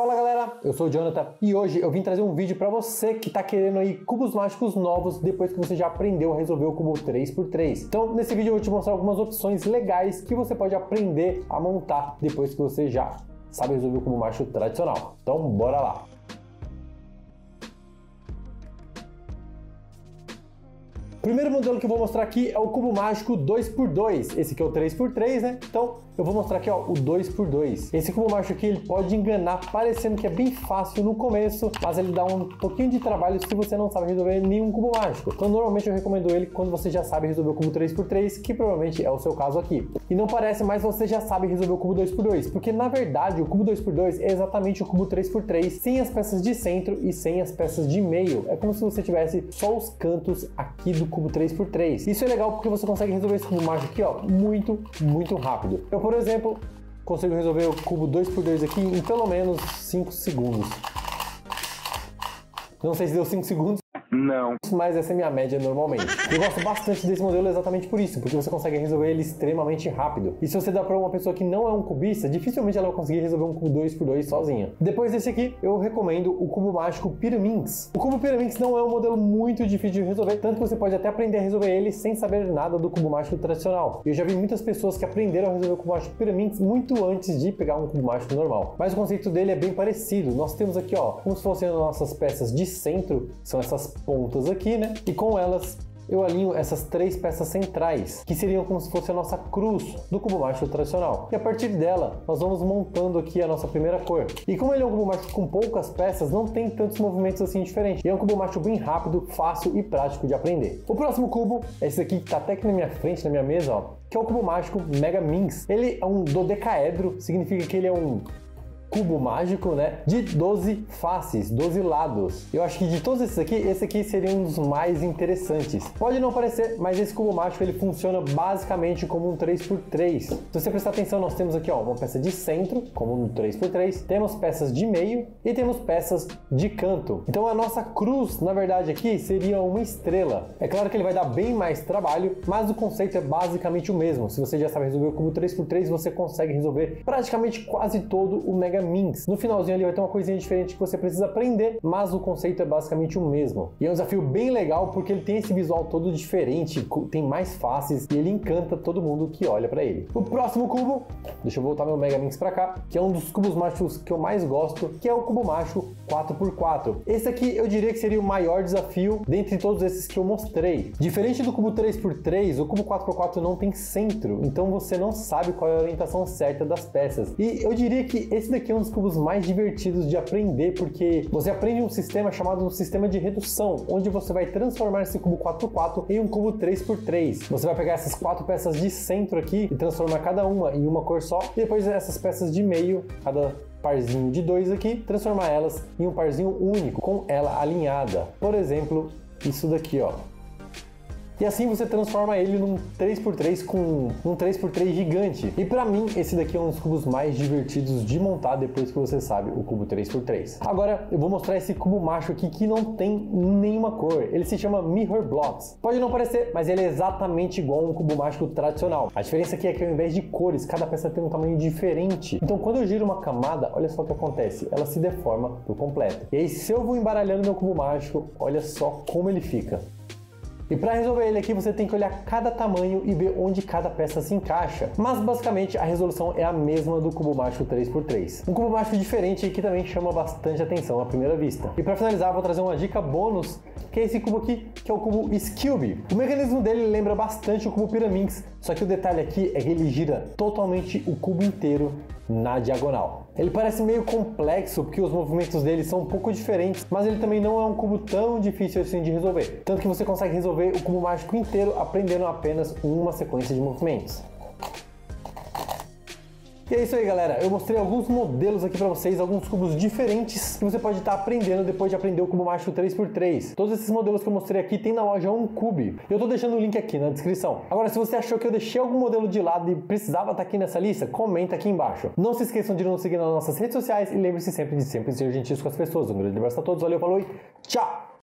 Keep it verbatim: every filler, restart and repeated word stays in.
Fala galera, eu sou o Jonathan e hoje eu vim trazer um vídeo para você que tá querendo aí cubos mágicos novos depois que você já aprendeu a resolver o cubo três por três. Então nesse vídeo eu vou te mostrar algumas opções legais que você pode aprender a montar depois que você já sabe resolver o cubo mágico tradicional. Então bora lá! O primeiro modelo que eu vou mostrar aqui é o cubo mágico dois por dois. Esse aqui é o três por três, né? Então eu vou mostrar aqui ó, o dois por dois. Esse cubo mágico aqui ele pode enganar parecendo que é bem fácil no começo, mas ele dá um pouquinho de trabalho se você não sabe resolver nenhum cubo mágico. Então normalmente eu recomendo ele quando você já sabe resolver o cubo três por três, que provavelmente é o seu caso aqui. E não parece, mas você já sabe resolver o cubo dois por dois, porque na verdade o cubo dois por dois é exatamente o cubo três por três, sem as peças de centro e sem as peças de meio. É como se você tivesse só os cantos aqui do cubo três por três. Isso é legal porque você consegue resolver esse cubo mágico aqui, ó, muito, muito rápido. Eu, por exemplo, consigo resolver o cubo dois por dois aqui em pelo menos cinco segundos. Não sei se deu cinco segundos. Não. Mas essa é a minha média normalmente. Eu gosto bastante desse modelo exatamente por isso, porque você consegue resolver ele extremamente rápido. E se você dá para uma pessoa que não é um cubista, dificilmente ela vai conseguir resolver um cubo dois por dois sozinha. Depois desse aqui, eu recomendo o cubo mágico Pyraminx. O cubo Pyraminx não é um modelo muito difícil de resolver, tanto que você pode até aprender a resolver ele sem saber nada do cubo mágico tradicional. Eu já vi muitas pessoas que aprenderam a resolver o cubo mágico Pyraminx muito antes de pegar um cubo mágico normal. Mas o conceito dele é bem parecido. Nós temos aqui, ó, como se fossem as nossas peças de centro, são essas pontas aqui, né? E com elas eu alinho essas três peças centrais, que seriam como se fosse a nossa cruz do cubo mágico tradicional. E a partir dela, nós vamos montando aqui a nossa primeira cor. E como ele é um cubo mágico com poucas peças, não tem tantos movimentos assim diferentes. E é um cubo mágico bem rápido, fácil e prático de aprender. O próximo cubo é esse aqui que tá até aqui na minha frente, na minha mesa, ó, que é o cubo mágico Megaminx. Ele é um dodecaedro, significa que ele é um cubo mágico, né, de doze faces, doze lados. Eu acho que de todos esses aqui, esse aqui seria um dos mais interessantes. Pode não parecer, mas esse cubo mágico ele funciona basicamente como um três por três. Se você prestar atenção, nós temos aqui ó, uma peça de centro, como um três por três, temos peças de meio e temos peças de canto. Então a nossa cruz, na verdade aqui, seria uma estrela. É claro que ele vai dar bem mais trabalho, mas o conceito é basicamente o mesmo. Se você já sabe resolver o cubo três por três, você consegue resolver praticamente quase todo o Mega Minx. No finalzinho ali vai ter uma coisinha diferente que você precisa aprender, mas o conceito é basicamente o mesmo. E é um desafio bem legal porque ele tem esse visual todo diferente, tem mais faces e ele encanta todo mundo que olha para ele. O próximo cubo, deixa eu voltar meu Mega Minx para cá, que é um dos cubos mágicos que eu mais gosto, que é o cubo mágico quatro por quatro. Esse aqui eu diria que seria o maior desafio dentre todos esses que eu mostrei. Diferente do cubo três por três, o cubo quatro por quatro não tem centro, então você não sabe qual é a orientação certa das peças. E eu diria que esse daqui é um dos cubos mais divertidos de aprender, porque você aprende um sistema chamado um sistema de redução, onde você vai transformar esse cubo quatro por quatro em um cubo três por três. Você vai pegar essas quatro peças de centro aqui e transformar cada uma em uma cor só, e depois essas peças de meio, cada parzinho de dois aqui, transformar elas em um parzinho único, com ela alinhada. Por exemplo, isso daqui, ó. E assim você transforma ele num três por três com um três por três gigante. E pra mim, esse daqui é um dos cubos mais divertidos de montar depois que você sabe o cubo três por três. Agora, eu vou mostrar esse cubo mágico aqui que não tem nenhuma cor. Ele se chama Mirror Blocks. Pode não parecer, mas ele é exatamente igual a um cubo mágico tradicional. A diferença aqui é que ao invés de cores, cada peça tem um tamanho diferente. Então, quando eu giro uma camada, olha só o que acontece. Ela se deforma por completo. E aí, se eu vou embaralhando meu cubo mágico, olha só como ele fica. E para resolver ele aqui, você tem que olhar cada tamanho e ver onde cada peça se encaixa. Mas basicamente a resolução é a mesma do cubo mágico três por três. Um cubo mágico diferente que também chama bastante atenção à primeira vista. E para finalizar, vou trazer uma dica bônus, que é esse cubo aqui, que é o cubo Skewb. O mecanismo dele lembra bastante o cubo Pyraminx, só que o detalhe aqui é que ele gira totalmente o cubo inteiro na diagonal. Ele parece meio complexo porque os movimentos dele são um pouco diferentes, mas ele também não é um cubo tão difícil assim de resolver. Tanto que você consegue resolver o cubo mágico inteiro aprendendo apenas uma sequência de movimentos. E é isso aí, galera. Eu mostrei alguns modelos aqui pra vocês, alguns cubos diferentes que você pode estar aprendendo depois de aprender o cubo mágico três por três. Todos esses modelos que eu mostrei aqui tem na loja OneCube. Eu tô deixando o link aqui na descrição. Agora, se você achou que eu deixei algum modelo de lado e precisava estar aqui nessa lista, comenta aqui embaixo. Não se esqueçam de nos seguir nas nossas redes sociais e lembre-se sempre de sempre ser gentis com as pessoas. Um grande abraço a todos, valeu, falou e tchau!